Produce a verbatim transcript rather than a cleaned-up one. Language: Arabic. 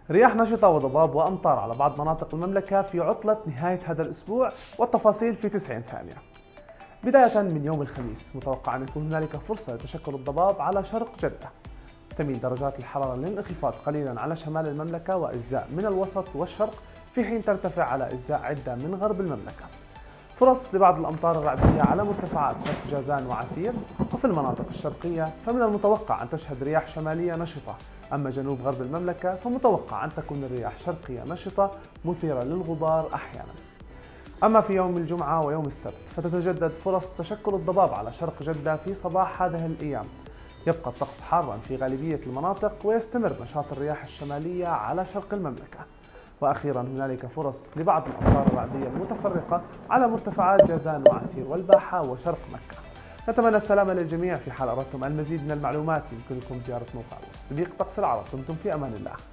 رياح نشطة وضباب وأمطار على بعض مناطق المملكة في عطلة نهاية هذا الأسبوع، والتفاصيل في تسعين ثانية. بداية من يوم الخميس متوقع أن يكون هنالك فرصة لتشكل الضباب على شرق جدة. تميل درجات الحرارة للانخفاض قليلا على شمال المملكة وأجزاء من الوسط والشرق، في حين ترتفع على أجزاء عدة من غرب المملكة. فرص لبعض الأمطار الرعدية على مرتفعات شرق جازان وعسير، وفي المناطق الشرقية فمن المتوقع أن تشهد رياح شمالية نشطة. أما جنوب غرب المملكة فمتوقع أن تكون الرياح شرقية نشطة مثيرة للغبار أحيانا. أما في يوم الجمعة ويوم السبت فتتجدد فرص تشكل الضباب على شرق جدة في صباح هذه الأيام. يبقى الطقس حارا في غالبية المناطق، ويستمر نشاط الرياح الشمالية على شرق المملكة. وأخيرا هنالك فرص لبعض الأمطار الرعدية المتفرقة على مرتفعات جازان وعسير والباحة وشرق مكة. نتمنى السلامة للجميع. في حال أردتم المزيد من المعلومات يمكنكم زيارة موقع تطبيق طقس العرب. دمتم في أمان الله.